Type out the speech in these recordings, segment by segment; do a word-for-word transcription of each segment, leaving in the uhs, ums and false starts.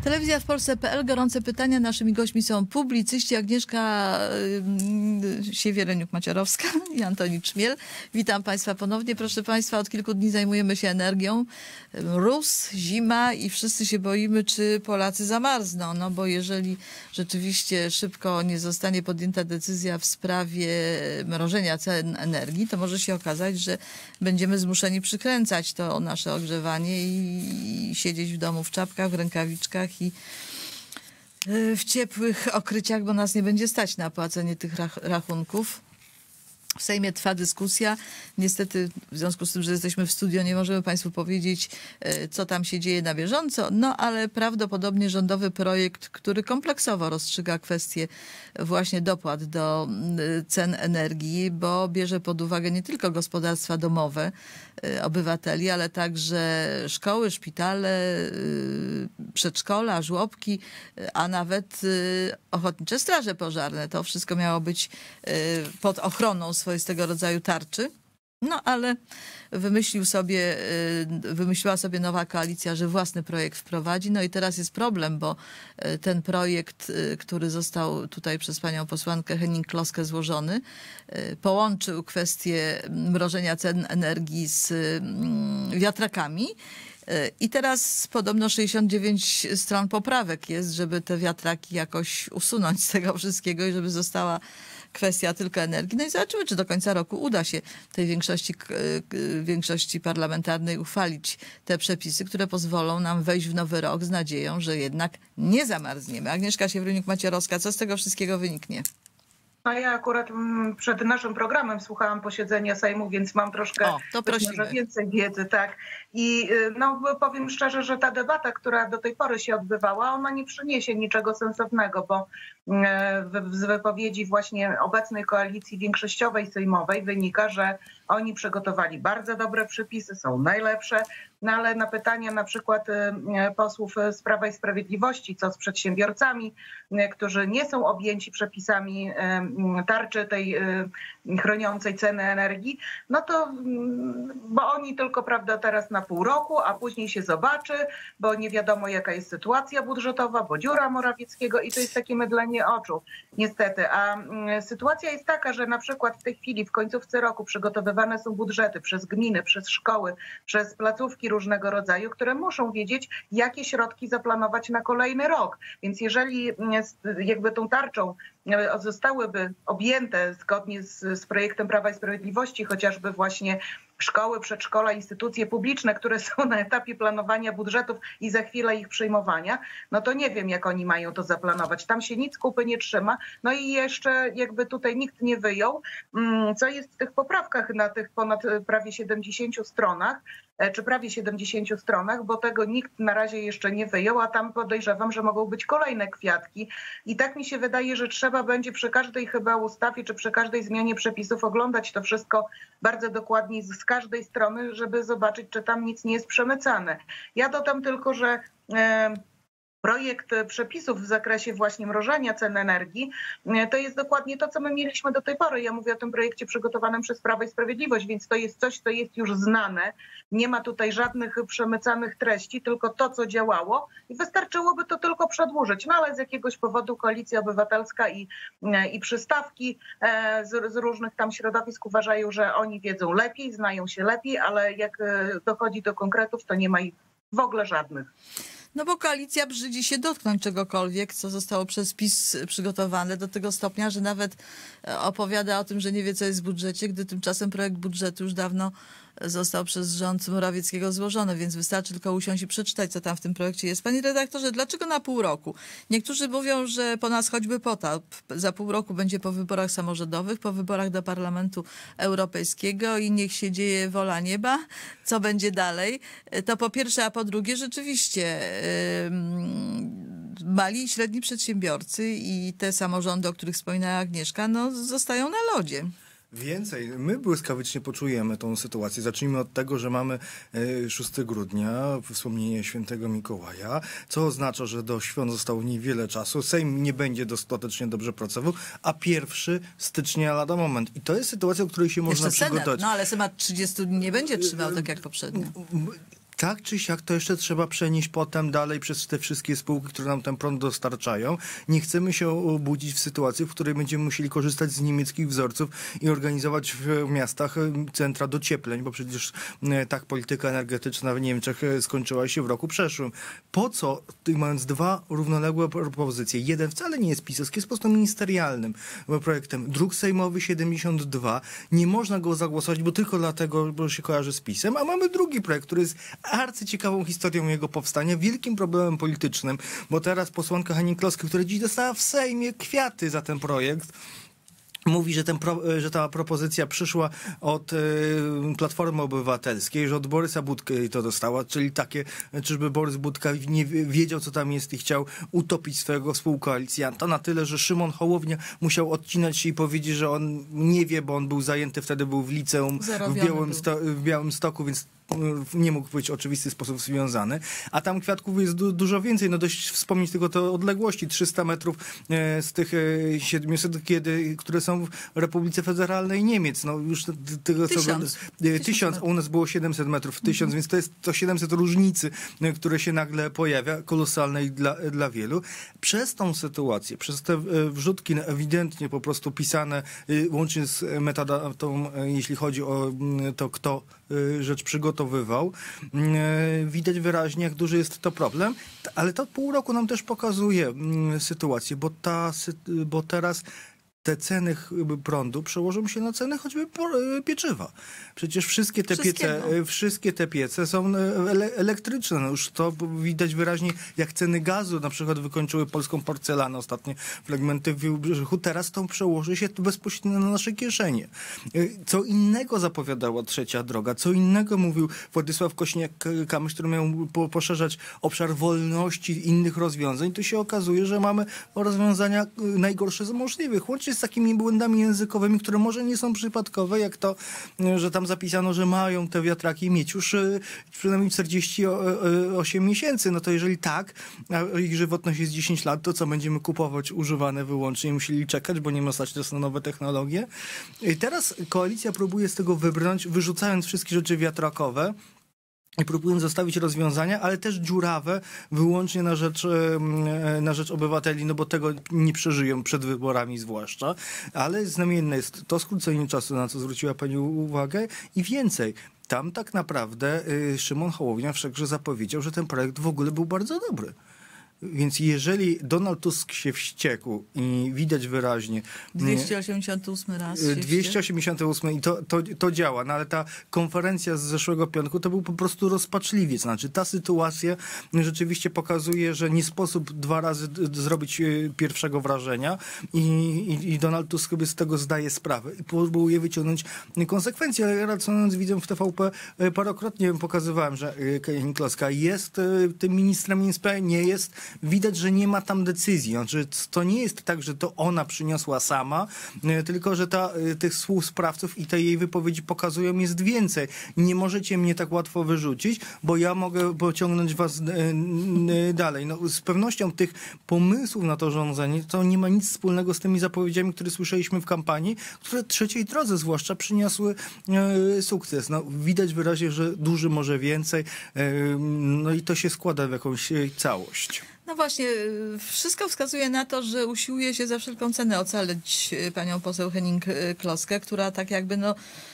Telewizja w Polsce kropka pe el. Gorące pytania. Naszymi gośćmi są publicyści Agnieszka Siewiereniuk-Maciarowska i Antoni Czmiel. Witam Państwa ponownie. Proszę Państwa, od kilku dni zajmujemy się energią. Mróz, zima i wszyscy się boimy, czy Polacy zamarzną. No bo jeżeli rzeczywiście szybko nie zostanie podjęta decyzja w sprawie mrożenia cen energii, to może się okazać, że będziemy zmuszeni przykręcać to nasze ogrzewanie i, i siedzieć w domu w czapkach, w rękawiczkach i w ciepłych okryciach, bo nas nie będzie stać na płacenie tych rachunków. W Sejmie trwa dyskusja. Niestety w związku z tym, że jesteśmy w studio, nie możemy Państwu powiedzieć, co tam się dzieje na bieżąco, no ale prawdopodobnie rządowy projekt, który kompleksowo rozstrzyga kwestie właśnie dopłat do cen energii, bo bierze pod uwagę nie tylko gospodarstwa domowe obywateli, ale także szkoły, szpitale, przedszkola, żłobki, a nawet ochotnicze straże pożarne. To wszystko miało być pod ochroną swoistego rodzaju tarczy. No ale wymyślił sobie, wymyśliła sobie nowa koalicja, że własny projekt wprowadzi. No i teraz jest problem, bo ten projekt, który został tutaj przez panią posłankę Hennig-Kloskę złożony, połączył kwestię mrożenia cen energii z wiatrakami. I teraz podobno sześćdziesiąt dziewięć stron poprawek jest, żeby te wiatraki jakoś usunąć z tego wszystkiego i żeby została kwestia tylko energii. No i zobaczymy, czy do końca roku uda się tej większości, większości parlamentarnej uchwalić te przepisy, które pozwolą nam wejść w nowy rok z nadzieją, że jednak nie zamarzniemy. Agnieszka Siewiereniuk-Maciarowska, co z tego wszystkiego wyniknie? No ja akurat przed naszym programem słuchałam posiedzenia Sejmu, więc mam troszkę o, to prosimy. może więcej wiedzy, tak. I no powiem szczerze, że ta debata, która do tej pory się odbywała, ona nie przyniesie niczego sensownego, bo z wypowiedzi właśnie obecnej koalicji większościowej sejmowej wynika, że oni przygotowali bardzo dobre przepisy, są najlepsze, no ale na pytania na przykład posłów z Prawa i Sprawiedliwości, co z przedsiębiorcami, którzy nie są objęci przepisami tarczy tej chroniącej ceny energii, no to, bo oni tylko, prawda, teraz na pół roku, a później się zobaczy, bo nie wiadomo jaka jest sytuacja budżetowa, bo dziura Morawieckiego i to jest takie mydlenie oczu, niestety. A sytuacja jest taka, że na przykład w tej chwili, w końcówce roku przygotowywane są budżety przez gminy, przez szkoły, przez placówki różnego rodzaju, które muszą wiedzieć, jakie środki zaplanować na kolejny rok. Więc jeżeli jakby tą tarczą zostałyby objęte zgodnie z, z projektem Prawa i Sprawiedliwości, chociażby właśnie szkoły, przedszkola, instytucje publiczne, które są na etapie planowania budżetów i za chwilę ich przyjmowania, no to nie wiem, jak oni mają to zaplanować. Tam się nic kupy nie trzyma. No i jeszcze jakby tutaj nikt nie wyjął, co jest w tych poprawkach na tych ponad prawie siedemdziesięciu stronach, czy prawie siedemdziesięciu stronach, bo tego nikt na razie jeszcze nie wyjął, a tam podejrzewam, że mogą być kolejne kwiatki. I tak mi się wydaje, że trzeba będzie przy każdej chyba ustawie, czy przy każdej zmianie przepisów oglądać to wszystko bardzo dokładnie z każdej strony, żeby zobaczyć, czy tam nic nie jest przemycane. Ja dodam tylko, że e, projekt przepisów w zakresie właśnie mrożenia cen energii to jest dokładnie to, co my mieliśmy do tej pory. Ja mówię o tym projekcie przygotowanym przez Prawo i Sprawiedliwość, więc to jest coś, co jest już znane. Nie ma tutaj żadnych przemycanych treści, tylko to, co działało i wystarczyłoby to tylko przedłużyć. No ale z jakiegoś powodu Koalicja Obywatelska i, i przystawki z, z różnych tam środowisk uważają, że oni wiedzą lepiej, znają się lepiej, ale jak dochodzi do konkretów, to nie ma ich w ogóle żadnych. No bo koalicja brzydzi się dotknąć czegokolwiek, co zostało przez PiS przygotowane do tego stopnia, że nawet opowiada o tym, że nie wie, co jest w budżecie, gdy tymczasem projekt budżetu już dawno został przez rząd Morawieckiego złożony, więc wystarczy tylko usiąść i przeczytać, co tam w tym projekcie jest. Panie redaktorze, dlaczego na pół roku? Niektórzy mówią, że po nas choćby potop. Za pół roku będzie po wyborach samorządowych, po wyborach do Parlamentu Europejskiego i niech się dzieje wola nieba. Co będzie dalej? To po pierwsze, a po drugie rzeczywiście yy, mali i średni przedsiębiorcy i te samorządy, o których wspominała Agnieszka, no zostają na lodzie. Więcej. My błyskawicznie poczujemy tą sytuację. Zacznijmy od tego, że mamy szóstego grudnia, wspomnienie świętego Mikołaja, co oznacza, że do świąt zostało niewiele czasu. Sejm nie będzie dostatecznie dobrze pracował, a pierwszego stycznia lada moment. I to jest sytuacja, o której się można Jeszcze przygotować. Senat, no ale Senat trzydziestu dni nie będzie trzymał tak jak poprzednio. tak czy siak to jeszcze trzeba przenieść potem dalej przez te wszystkie spółki, które nam ten prąd dostarczają. Nie chcemy się obudzić w sytuacji, w której będziemy musieli korzystać z niemieckich wzorców i organizować w miastach centra dociepleń, bo przecież tak polityka energetyczna w Niemczech skończyła się w roku przeszłym. Po co, mając dwa równoległe propozycje, jeden wcale nie jest pisowski, jest po prostu ministerialnym projektem, druk sejmowy siedemdziesiąt dwa, nie można go zagłosować, bo tylko dlatego, bo się kojarzy z PiS-em, a mamy drugi projekt, który jest arcyciekawą historią jego powstania, wielkim problemem politycznym, bo teraz posłanka Hennig-Kloska, która dziś dostała w Sejmie kwiaty za ten projekt, mówi, że, ten pro, że ta propozycja przyszła od y, Platformy Obywatelskiej, że od Borysa Budki to dostała, czyli takie, czyżby Borys Budka nie wiedział, co tam jest i chciał utopić swojego współkoalicjanta na tyle, że Szymon Hołownia musiał odcinać się i powiedzieć, że on nie wie, bo on był zajęty, wtedy był w liceum w, Białym sto, w Białymstoku, więc nie mógł być w oczywisty sposób związany, a tam kwiatków jest du dużo więcej. No dość wspomnieć tylko te odległości, trzysta metrów e, z tych e, siedmiuset, kiedy, które są w Republice Federalnej Niemiec. No już tego co Tysiąc. E, tysiąc, a u nas było siedemset metrów, tysiąc, więc to jest to siedemset różnicy, e, które się nagle pojawia, kolosalnej dla, dla wielu. Przez tą sytuację, przez te e, wrzutki ewidentnie po prostu pisane, e, łącznie z metodą, e, jeśli chodzi o e, to, kto e, rzecz przygotował, widać wyraźnie, jak duży jest to problem, ale to pół roku nam też pokazuje sytuację, bo, ta, bo teraz te ceny prądu przełożą się na ceny choćby pieczywa. Przecież wszystkie te piece, wszystkie te piece są ele elektryczne. No już to widać wyraźnie, jak ceny gazu na przykład wykończyły polską porcelanę, ostatnie fragmenty w Wybrzeżu. Teraz to przełoży się bezpośrednio na nasze kieszenie. Co innego zapowiadała Trzecia Droga, co innego mówił Władysław Kośniak-Kamysz, który miał poszerzać obszar wolności i innych rozwiązań. Tu się okazuje, że mamy rozwiązania najgorsze z możliwych. Łącznie z takimi błędami językowymi, które może nie są przypadkowe, jak to, że tam zapisano, że mają te wiatraki mieć już przynajmniej czterdzieści osiem miesięcy. No to jeżeli tak, a ich żywotność jest dziesięć lat, to co, będziemy kupować używane wyłącznie i musieli czekać, bo nie ma stać na nowe technologie. I teraz koalicja próbuje z tego wybrnąć, wyrzucając wszystkie rzeczy wiatrakowe i próbując zostawić rozwiązania, ale też dziurawe, wyłącznie na rzecz, na rzecz obywateli, no bo tego nie przeżyją przed wyborami zwłaszcza. Ale znamienne jest to skrócenie czasu, na co zwróciła pani uwagę, i więcej. Tam tak naprawdę Szymon Hołownia wszakże zapowiedział, że ten projekt w ogóle był bardzo dobry. Więc jeżeli Donald Tusk się wściekł i widać wyraźnie... dwieście osiemdziesiąty ósmy raz się dwieście osiemdziesiąty ósmy i to, to, to działa, no ale ta konferencja z zeszłego piątku to był po prostu rozpaczliwiec. Znaczy ta sytuacja rzeczywiście pokazuje, że nie sposób dwa razy zrobić pierwszego wrażenia i, i, i Donald Tusk sobie z tego zdaje sprawę i próbuje wyciągnąć konsekwencje. Ale racjonując, widzę w T V P parokrotnie pokazywałem, że Hennig-Kloska jest tym ministrem I N S P, nie jest. Widać, że nie ma tam decyzji. Znaczy, to nie jest tak, że to ona przyniosła sama, tylko że ta, tych współsprawców i te jej wypowiedzi pokazują, jest więcej. Nie możecie mnie tak łatwo wyrzucić, bo ja mogę pociągnąć was dalej. No, z pewnością tych pomysłów na to rządzenie to nie ma nic wspólnego z tymi zapowiedziami, które słyszeliśmy w kampanii, które trzeciej drodze zwłaszcza przyniosły e, sukces. No, widać wyraźnie, że duży może więcej. E, no i to się składa w jakąś całość. No właśnie, wszystko wskazuje na to, że usiłuje się za wszelką cenę ocalić panią poseł Hennig-Kloskę, która tak jakby no,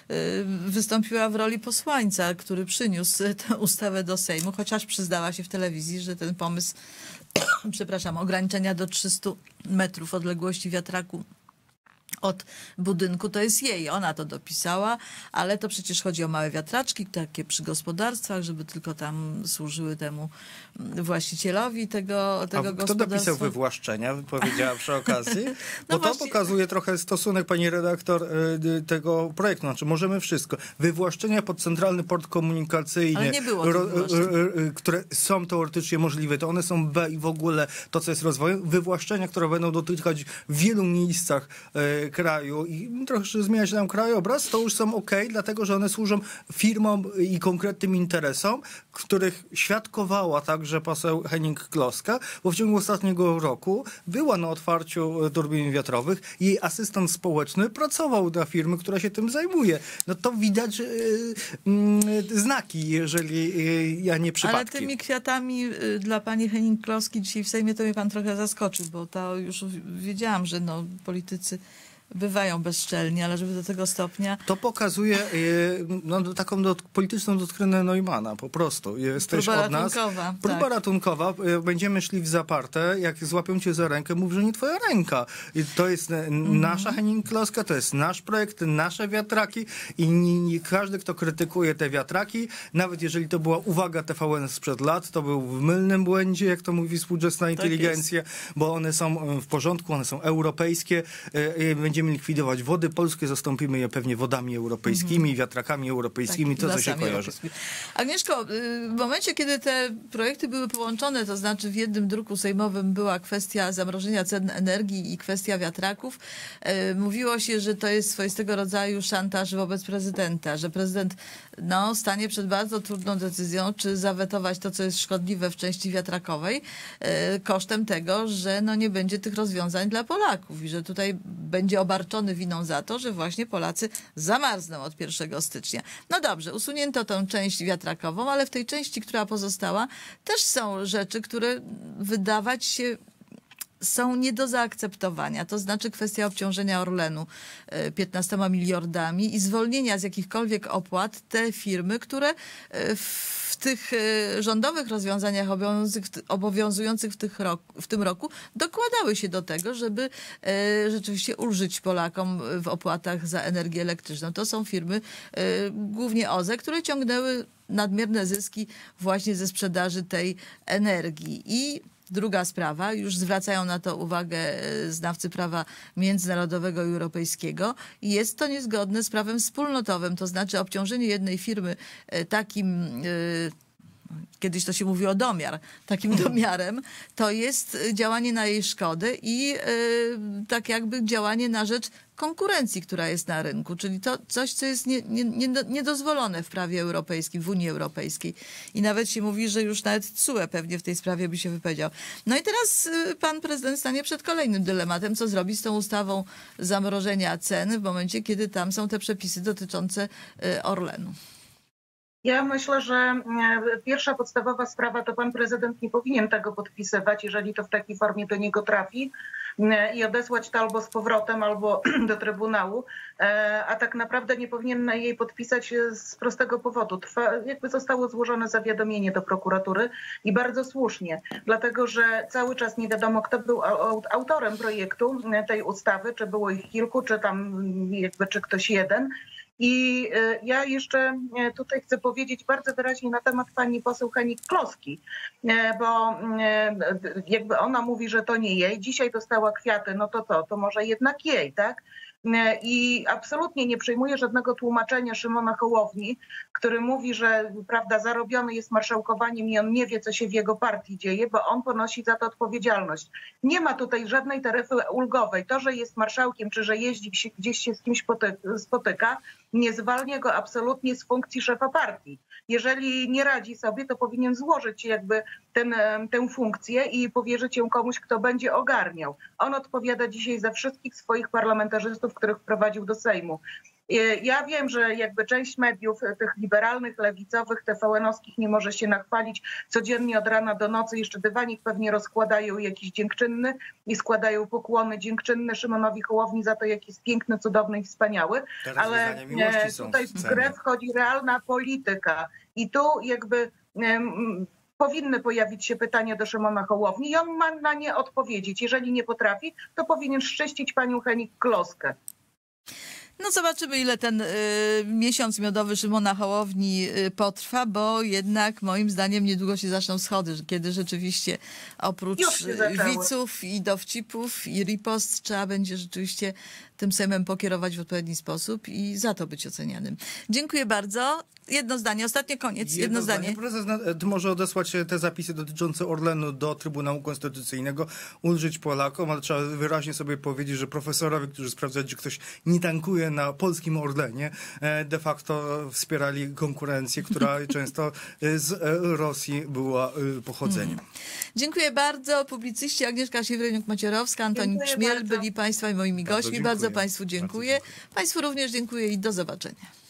wystąpiła w roli posłańca, który przyniósł tę ustawę do Sejmu, chociaż przyznała się w telewizji, że ten pomysł, przepraszam, ograniczenia do trzystu metrów odległości wiatraku od budynku, to jest jej. Ona to dopisała, ale to przecież chodzi o małe wiatraczki, takie przy gospodarstwach, żeby tylko tam służyły temu właścicielowi tego, tego A gospodarstwa. Kto dopisał wywłaszczenia, powiedziała przy okazji? No Bo właśnie. to pokazuje trochę stosunek, pani redaktor, tego projektu. Znaczy, możemy wszystko. Wywłaszczenia pod Centralny Port Komunikacyjny, ale nie było ro, które są teoretycznie możliwe, to one są B i w ogóle to, co jest rozwojem. Wywłaszczenia, które będą dotykać w wielu miejscach kraju i troszkę zmienia się nam krajobraz, to już są okej, dlatego że one służą firmom i konkretnym interesom, których świadkowała także poseł Hennig-Kloska, bo w ciągu ostatniego roku była na otwarciu turbin wiatrowych. Jej asystent społeczny pracował dla firmy, która się tym zajmuje. No to widać yy, yy, znaki, jeżeli yy, ja nie przypadki. Ale tymi kwiatami y, dla pani Hennig-Kloski dzisiaj w Sejmie to mnie pan trochę zaskoczył, bo to już wiedziałam, że no, politycy bywają bezczelni, ale żeby do tego stopnia... To pokazuje yy, no, taką do, polityczną doktrynę Neumana, po prostu. Jesteś Próba od nas. ratunkowa. Próba tak. ratunkowa. Yy, będziemy szli w zaparte. Jak złapią cię za rękę, mów, że nie twoja ręka. I to jest yy, mm-hmm. nasza Hennig-Kloska, to jest nasz projekt, nasze wiatraki i nie, nie, każdy, kto krytykuje te wiatraki, nawet jeżeli to była uwaga T V N sprzed lat, to był w mylnym błędzie, jak to mówi współczesna inteligencja, tak bo one są w porządku, one są europejskie. Yy, będziemy likwidować wody polskie, zastąpimy je pewnie wodami europejskimi, mm-hmm. wiatrakami europejskimi, tak, to co się kojarzy. Agnieszko, w momencie, kiedy te projekty były połączone, to znaczy w jednym druku sejmowym była kwestia zamrożenia cen energii i kwestia wiatraków, mówiło się, że to jest swoistego rodzaju szantaż wobec prezydenta, że prezydent no, stanie przed bardzo trudną decyzją, czy zawetować to, co jest szkodliwe w części wiatrakowej, kosztem tego, że no, nie będzie tych rozwiązań dla Polaków i że tutaj będzie obarczony winą za to, że właśnie Polacy zamarzną od pierwszego stycznia. No dobrze, usunięto tą część wiatrakową, ale w tej części, która pozostała, też są rzeczy, które wydawać się są nie do zaakceptowania. To znaczy kwestia obciążenia Orlenu piętnastoma miliardami i zwolnienia z jakichkolwiek opłat te firmy, które w tych rządowych rozwiązaniach obowiązujących w, tych roku, w tym roku dokładały się do tego, żeby rzeczywiście ulżyć Polakom w opłatach za energię elektryczną. To są firmy, głównie O Z E, które ciągnęły nadmierne zyski właśnie ze sprzedaży tej energii. I druga sprawa, już zwracają na to uwagę znawcy prawa międzynarodowego i europejskiego, jest to niezgodne z prawem wspólnotowym, to znaczy obciążenie jednej firmy takim, kiedyś to się mówi o domiar, takim domiarem, to jest działanie na jej szkodę i tak jakby działanie na rzecz konkurencji, która jest na rynku, czyli to coś, co jest nie, nie, nie, niedozwolone w prawie europejskim, w Unii Europejskiej. I nawet się mówi, że już nawet T S U E pewnie w tej sprawie by się wypowiedział. No i teraz pan prezydent stanie przed kolejnym dylematem, co zrobić z tą ustawą zamrożenia cen w momencie, kiedy tam są te przepisy dotyczące Orlenu. Ja myślę, że pierwsza podstawowa sprawa to pan prezydent nie powinien tego podpisywać, jeżeli to w takiej formie do niego trafi i odesłać to albo z powrotem, albo do Trybunału, a tak naprawdę nie powinien jej podpisać z prostego powodu. Trwa, jakby zostało złożone zawiadomienie do prokuratury i bardzo słusznie, dlatego że cały czas nie wiadomo, kto był autorem projektu tej ustawy, czy było ich kilku, czy tam jakby czy ktoś jeden. I ja jeszcze tutaj chcę powiedzieć bardzo wyraźnie na temat pani poseł Hennig-Kloski, bo jakby ona mówi, że to nie jej, dzisiaj dostała kwiaty, no to to, to może jednak jej, tak? I absolutnie nie przyjmuję żadnego tłumaczenia Szymona Hołowni, który mówi, że prawda, zarobiony jest marszałkowaniem i on nie wie, co się w jego partii dzieje, bo on ponosi za to odpowiedzialność. Nie ma tutaj żadnej taryfy ulgowej. To, że jest marszałkiem, czy że jeździ gdzieś się z kimś spotyka, nie zwalnia go absolutnie z funkcji szefa partii. Jeżeli nie radzi sobie, to powinien złożyć jakby ten, tę funkcję i powierzyć ją komuś, kto będzie ogarniał. On odpowiada dzisiaj za wszystkich swoich parlamentarzystów, których wprowadził do Sejmu. Ja wiem, że jakby część mediów, tych liberalnych, lewicowych, T V N-owskich nie może się nachwalić. Codziennie od rana do nocy jeszcze dywanik pewnie rozkładają jakiś dziękczynny i składają pokłony dziękczynne Szymonowi Hołowni za to, jaki jest piękny, cudowny i wspaniały. Teraz ale tutaj w grę wchodzi realna polityka i tu jakby um, powinny pojawić się pytania do Szymona Hołowni i on ma na nie odpowiedzieć. Jeżeli nie potrafi, to powinien szczyścić panią Hennig-Kloskę. No zobaczymy, ile ten y, miesiąc miodowy Szymona Hołowni y, potrwa, bo jednak moim zdaniem niedługo się zaczną schody, kiedy rzeczywiście oprócz wiców i dowcipów i ripost trzeba będzie rzeczywiście tym Sejmem pokierować w odpowiedni sposób i za to być ocenianym. Dziękuję bardzo. Jedno zdanie, ostatnie koniec. Jedno, Jedno zdanie. zdanie. Prezes może odesłać te zapisy dotyczące Orlenu do Trybunału Konstytucyjnego, ulżyć Polakom, ale trzeba wyraźnie sobie powiedzieć, że profesorowie, którzy sprawdzali, czy ktoś nie tankuje na polskim Orlenie, de facto wspierali konkurencję, która często z Rosji była pochodzeniem. Hmm. Dziękuję bardzo. Publicyści Agnieszka Siewreniuk-Macierowska, Antonin Dziękuję Czmiel bardzo. byli Państwa i moimi gośćmi. Bardzo, bardzo Państwu dziękuję. Bardzo dziękuję. Państwu również dziękuję i do zobaczenia.